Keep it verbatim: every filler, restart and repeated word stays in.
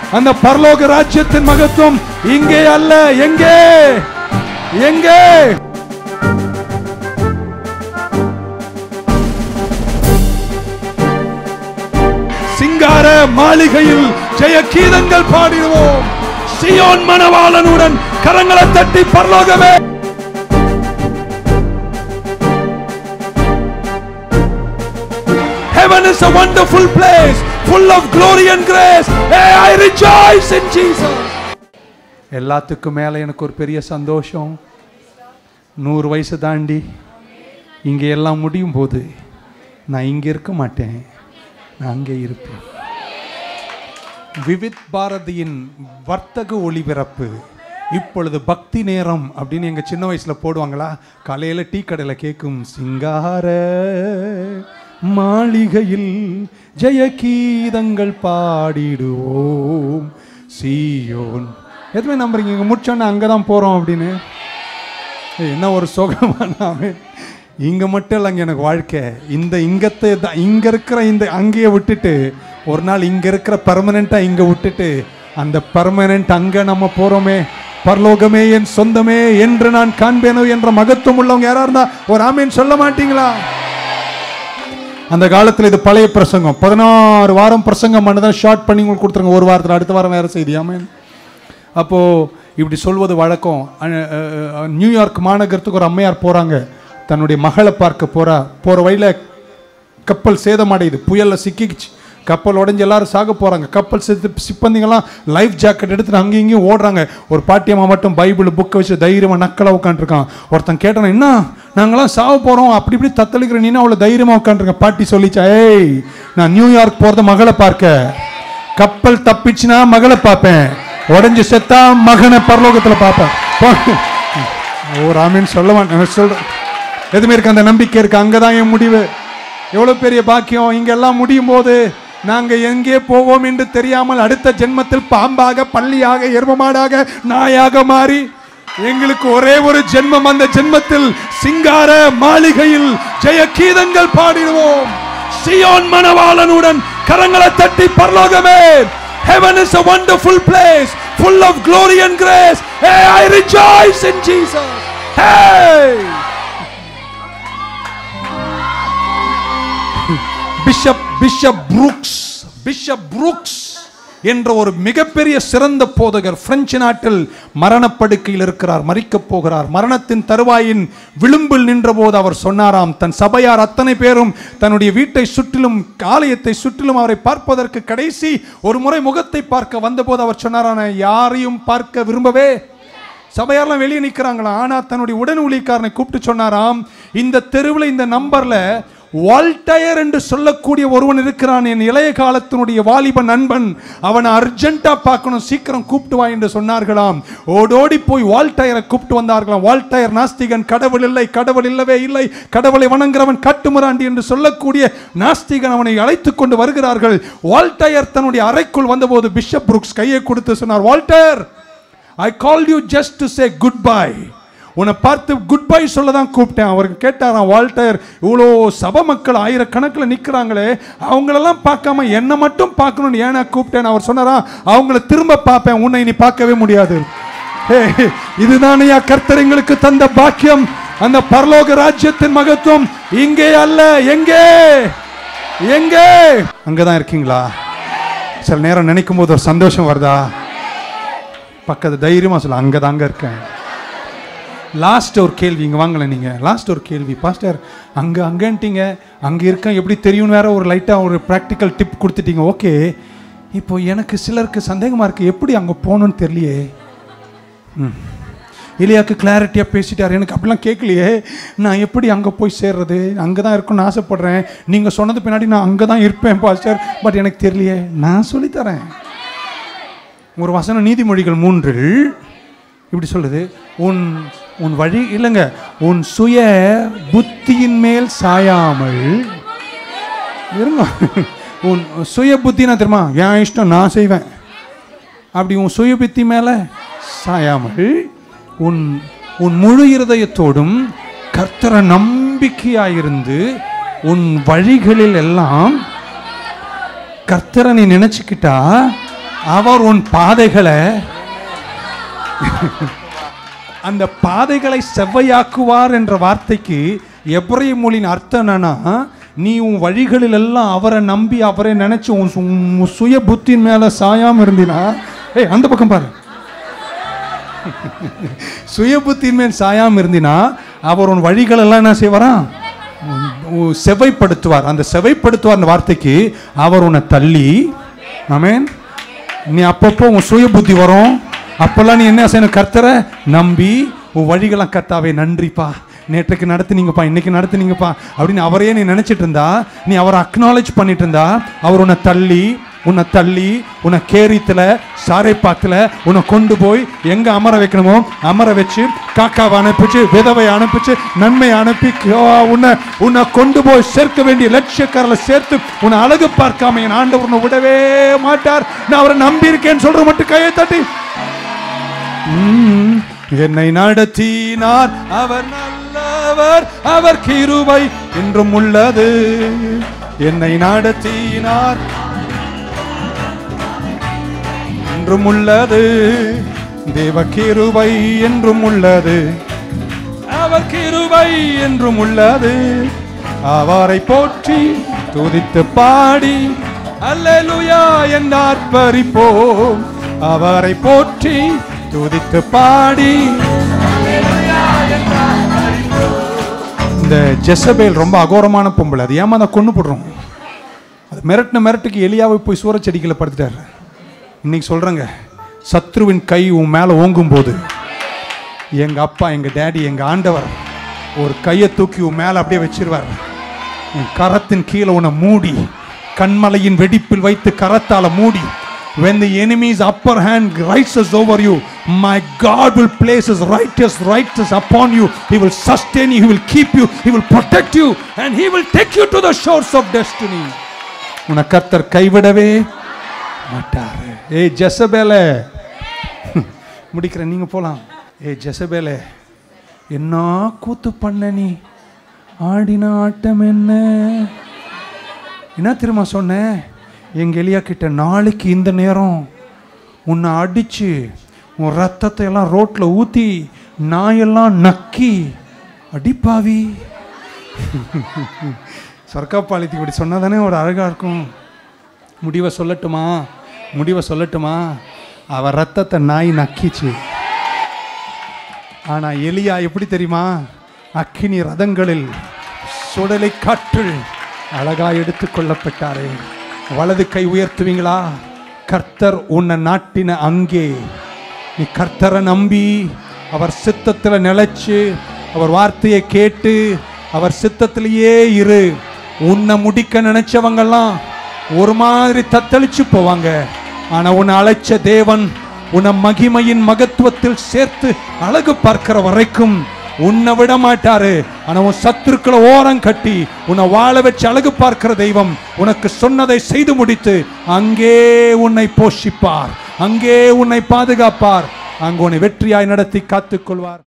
அந்த பரலோக ராஜ்யத்தின் மகத்துவம் இங்கே அல்ல, எங்கே எங்கே? சிங்கார மாளிகையில் ஜெய கீதங்கள் பாடிடுவோம். சியோன் மணவாளனுடன் கரங்களை தட்டி பரலோகமே. Heaven is a wonderful place full of glory and grace. Hey, I rejoice in Jesus. எல்லாத்துக்கும் மேல எனக்கு ஒரு பெரிய சந்தோஷம். நூறு வயசு தாண்டி இங்க எல்லாம் முடியும் போது நான் இங்க இருக்க மாட்டேன், நான் அங்கே இருப்பேன். விவித் பாரதியின் வர்த்தக ஒளிபரப்பு இப்பொழுது பக்தி நேரம் அப்படின்னு எங்க சின்ன வயசுல போடுவாங்களா, காலையில டீ கடையில கேட்கும். சிங்கார மாளிகையில் ஜெய கீதங்கள் பாடிடுவோம் சீயோன். எதுவுமே நம்புறீங்க இங்க முடிச்சோன்னா அங்கதான் போறோம் அப்படின்னு? என்ன ஒரு சுகமான இங்க மட்டும் இல்லைங்க எனக்கு வாழ்க்கை. இந்த இங்கத்தை தான் இங்க இருக்கிற இந்த அங்கேயே விட்டுட்டு ஒரு நாள் இங்க இருக்கிற பெர்மனண்டா இங்க விட்டுட்டு அந்த பெர்மனண்ட் அங்க நம்ம போறோமே. பரலோகமே என் சொந்தமே என்று நான் காண்பேனோ என்ற மகத்துவம் உள்ளவங்க யாரா இருந்தா ஒரு ஆமேன் சொல்ல மாட்டீங்களா? அந்த காலத்தில் இது பழைய பிரசங்கம், பதினாறு வாரம் பிரசங்கம் பண்ணதான் ஷார்ட் பண்ணி உங்களுக்கு கொடுத்துருங்க. ஒரு வாரத்தில் அடுத்த வாரம் வேற செய்தி. ஆமேன். அப்போ இப்படி சொல்வது வழக்கம். நியூயார்க் மாநகரத்துக்கு ஒரு அம்மையார் போறாங்க, தன்னுடைய மகளை பார்க்க போறா. போற வழியில கப்பல் சேதமடையுது, புயல்ல சிக்கிச்சு, கப்பல் உடஞ்சி எல்லாரும் சாக போறாங்க. கப்பல் சிப்பந்திங்கெல்லாம் லைஃப் ஜாக்கெட் எடுத்துட்டு அங்கேயும் இங்கேயும் ஓடுறாங்க. ஒரு பாட்டியம்மா மட்டும் பைபிள் புக்கை வச்சு தைரியமா நக்கலா உட்காந்துருக்கான். ஒருத்தன் கேட்டான், என்ன நாங்களாம் சாக போறோம் அப்படி இப்படி தத்தளிக்கிற நீனா அவ்வளவு தைரியமா உட்காந்துருக்கேன். பாட்டி சொல்லிச்சா, ஏய் நான் நியூயார்க் போறத மகளை பார்க்க, கப்பல் தப்பிச்சுனா மகளை பார்ப்பேன், உடஞ்சி செத்தா மகனை பரலோகத்துல பார்ப்பேன். ஒரு ஆமீன் சொல்ல மாட்டேன், சொல்றேன். எதுவுமே இருக்கு, அந்த நம்பிக்கை இருக்கு. அங்கதான் என் முடிவு. எவ்வளவு பெரிய பாக்கியம். இங்க எல்லாம் முடியும் போது நாங்க எங்கே போவோம் என்று தெரியாமல் அடுத்த ஜென்மத்தில் பாம்பாக, பள்ளியாக, எருமமாடாக, நாயாக மாறி எங்களுக்கு ஒரே ஒரு ஜென்மம். அந்த ஜென்மத்தில் சிங்கார மாளிகையில் ஜெய கீதங்கள் பாடிடுவோம். சியோன் மணவாளனுடன் கரங்களை தட்டி பரலோகமே. Heaven is a wonderful place full of glory and grace. Hey, I rejoice in Jesus. Hey! Bishop bishop Brooks bishop Brooks என்ற ஒரு மிகப்பெரிய சிறந்த போதகர் பிரெஞ்சு நாட்டில் மரணப்படுக்கையில் இருக்கிறார், மரிக்கப் போகிறார். மரணத்தின் தருவாயின் விளிம்பில் நின்ற போது அவர் சொன்னாராம், தன் சபையார் அத்தனை பேரும் தன்னுடைய வீட்டை சுற்றிலும் ஆலயத்தை சுற்றிலும் அவரை பார்ப்பதற்கு கடைசி ஒரு முறை முகத்தை பார்க்க வந்தபோது அவர் சொன்னாராம், யாரையும் பார்க்க விரும்பவே. சபையாரெல்லாம் வெளியே நிற்கிறாங்களா. ஆனா தன்னுடைய உடன் ஊழியக்காரனை கூப்பிட்டு சொன்னாராம், இந்த தெருவில் இந்த நம்பர்ல வால்டயர் என்று சொல்லக்கூடிய ஒருவன் இருக்கிறான், என் இளைய காலத்தினுடைய வாலிப நண்பன், அவனை அர்ஜென்ட்டா பார்க்கணும், சீக்கிரம் கூப்பிட்டு வா என்று சொன்னார்களாம். ஓடோடி போய் வால்டயரை கூப்பிட்டு வந்தார்களாம். வால்டயர் நாஸ்திகன், கடவுள் இல்லை, கடவுள் இல்லவே இல்லை, கடவுளை வணங்குறவன் காட்டுமிராண்டி என்று சொல்லக்கூடிய நாஸ்திகன் அவனை அழைத்துக் கொண்டு வருகிறார்கள். வால்டயர் தன்னுடைய அறைக்குள் வந்தபோது பிஷப் புரூக்ஸ் கையை கொடுத்து சொன்னார், Walter, I called you just to say goodbye. உன்னை பார்த்து குட் பை சொல்ல தான் கூப்பிட்டேன். அவருக்கு கேட்டாராம், வால்டர், இவ்வளோ சபை மக்கள் ஆயிரக்கணக்கில் நிற்கிறாங்களே, அவங்களெல்லாம் பார்க்காம என்னை மட்டும் பார்க்கணும்னு ஏன்னா கூப்பிட்டேன். அவர் சொன்னாராம், அவங்கள திரும்ப பார்ப்பேன், உன்னை இனி பார்க்கவே முடியாது. இதுதானையா கர்த்தர் எங்களுக்கு தந்த பாக்கியம். அந்த பரலோக ராஜ்யத்தின் மகத்துவம் இங்கே அல்ல, எங்கே எங்கே? அங்கதான் இருக்கீங்களா? சில நேரம் நினைக்கும் போது ஒரு சந்தோஷம் வருதா? பக்கத்து தைரியமா சொல்ல, அங்கதாங்க இருக்கேன். லாஸ்ட் ஒரு கேள்வி, இங்கே வாங்கலை நீங்கள். லாஸ்ட் ஒரு கேள்வி, பாஸ்டர் அங்கே அங்கேன்ட்டீங்க, அங்கே இருக்கேன் எப்படி தெரியும் வேற ஒரு லைட்டாக ஒரு ப்ராக்டிக்கல் டிப் கொடுத்துட்டீங்க. ஓகே, இப்போ எனக்கு சிலருக்கு சந்தேகமாக இருக்குது, எப்படி அங்கே போகணுன்னு தெரியலையே. ம் இல்லையாக்கு கிளாரிட்டியாக பேசிட்டார், எனக்கு அப்படிலாம் கேட்கலையே, நான் எப்படி அங்கே போய் சேர்றது? அங்கே தான் இருக்கணும்னு ஆசைப்பட்றேன், நீங்கள் சொன்னது பின்னாடி நான் அங்கே தான் இருப்பேன் பாஸ்டர், பட் எனக்கு தெரியலையே. நான் சொல்லித்தரேன். ஒரு வசனம் நீதிமொழிகள் மூன்றில் இப்படி சொல்லுது, உன் உன் வழி இல்லைங்க, உன் சுய புத்தியின் மேல் சாயாமல் இருங்க. உன் சுய புத்தினா தெரியுமா, என் இஷ்டம் நான் செய்வேன், அப்படி உன் சுய புத்தி மேலே சாயாமல் உன் உன் முழு இருதயத்தோடும் கர்த்தரை நம்பிக்கையாயிருந்து உன் வழிகளில் எல்லாம் கர்த்தரை நீ நினைச்சுக்கிட்டா அவர் உன் பாதைகளை அந்த பாதைகளை செவ்வையாக்குவார் என்ற வார்த்தைக்கு எபிரேய மொழியின் அர்த்தம் என்னன்னா, நீ உன் வழிகளில் எல்லாம் அவரை நம்பி அவரை நினைச்சு உன் சுய புத்தின் மேல சாயாம இருந்தினா, ஏய் அந்த பக்கம் பாரு, சுய புத்தின் மேல் சாயாம இருந்தினா அவர் உன் வழிகள் எல்லாம் என்ன செய்வாராம், செவைப்படுத்துவார். அந்த செவைப்படுத்துவார் அந்த வார்த்தைக்கு அவர் உன்னை தள்ளி, ஆமென், நீ அப்பப்போ உன் சுய புத்தி வரும், அப்பெல்லாம் நீ என்ன செய்யணும், கர்த்தரை நம்பி உன் வழிகளாம் கர்த்தாவே நன்றிப்பா, நேற்றுக்கு நடத்துனீங்கப்பா, இன்னைக்கு நடத்துனீங்கப்பா அப்படின்னு அவரையே நீ நினைச்சிட்டு இருந்தா, நீ அவரை அக்னாலேஜ் பண்ணிட்டு இருந்தா, அவர் உன்னை தள்ளி உன்னை தள்ளி உன்னை கேரித்துல சாரைப்பாத்துல உன்னை கொண்டு போய் எங்க அமர வைக்கணுமோ அமர வச்சு, காக்காவை அனுப்பிச்சு, விதவை அனுப்பிச்சு, நன்மை அனுப்பி உன்னை உன்னை கொண்டு போய் சேர்க்க வேண்டிய லட்சியக்காரில் சேர்த்து உன்னை அழகு பார்க்காம என் ஆண்டவர் உன்னை விடவே மாட்டார். நான் அவரை நம்பி இருக்கேன்னு சொல்ற மட்டும் கையை தட்டி, என்னை நடத்தினார் அவர் நல்லவர், அவர் கிருபை என்றும் உள்ளது. என்னை நடத்தினார் என்றும் உள்ளது, தேவ கிருபை என்றும் உள்ளது, அவர் கிருபை என்றும் உள்ளது. அவரை போற்றி துதித்து பாடி அல்லேலூயா என்று ஆர்ப்பரிப்போம். அவரை போற்றி துதித்து பாடி. இந்த ஜெசபேல் ரொம்ப அகோரமான பொம்பளை, அது ஏமா அதை கொண்டு போடுறோம். அது மிரட்டின மிரட்டுக்கு எலியாவை போய் சூரச்செடிகளை படுத்துட்டாரு. இன்னைக்கு சொல்றேங்க, சத்ருவின் கை உன் மேல ஓங்கும் போது, எங்க அப்பா, எங்க டேடி, எங்க ஆண்டவர் ஒரு கையை தூக்கி உன் மேல அப்படியே வச்சிருவார். உன் கரத்தின் கீழே உன்னை மூடி, கண்மலையின் வெடிப்பில் வைத்து கரத்தால மூடி, when the enemy's upper hand rises over you, my God will place his righteous righteous upon you. He will sustain you, he will keep you, he will protect you, and he will take you to the shores of destiny. உன்னை கர்த்தர் கைவிடவே மாட்டார். ஏய் ஜெசபேலே, முடிக்கிறேன், நீங்க போலாம். ஏய் ஜெசபேலே, என்ன கூத்து பண்ண நீ, ஆடின ஆட்டம் என்ன என்ன தெரியுமா சொன்னேன் எங்க எலியா கிட்ட, நாளைக்கு இந்த நேரம் உன்னை அடிச்சு உன் ரத்தத்தை எல்லாம் ரோட்ல ஊத்தி நாயெல்லாம் நக்கி அடிப்பாவி. சொர்க்காப்பாளித்து இப்படி சொன்னாதானே ஒரு அழகா இருக்கும். முடிவை சொல்லட்டுமா, முடிவை சொல்லட்டுமா, அவ ரத்தத்தை நாய் நக்கிச்சு. ஆனா எலியா எப்படி தெரியுமா, அக்கினி ரதங்களில் சுடலை காற்றில் அழகா எடுத்துக் கொள்ளப்பட்டாரே. வலது கை உயர்த்துவீங்களா? கர்த்தர் உன்னை நாட்டின அங்கே நீ கர்த்தரை நம்பி அவர் சித்தத்தில் நிலைச்சு அவர் வார்த்தையை கேட்டு அவர் சித்தத்திலேயே இரு. உன்னை முடிக்க நினைச்சவங்கெல்லாம் ஒரு மாதிரி தத்தளிச்சு போவாங்க. ஆனா உன்னை அழைச்ச தேவன் உன்னை மகிமையின் மகத்துவத்தில் சேர்த்து அழகு பார்க்கிற வரைக்கும் உன்னை விட மாட்டாரு. ஆனா உன் சத்துருக்களை ஓரம் கட்டி உன்னை வாழ வச்சு அழகு பார்க்கிற தெய்வம் உனக்கு சொன்னதை செய்து முடித்து அங்கே உன்னை போஷிப்பார், அங்கே உன்னை பாதுகாப்பார், அங்கு உன்னை வெற்றியாய் நடத்தி காத்துக்கொள்வார்.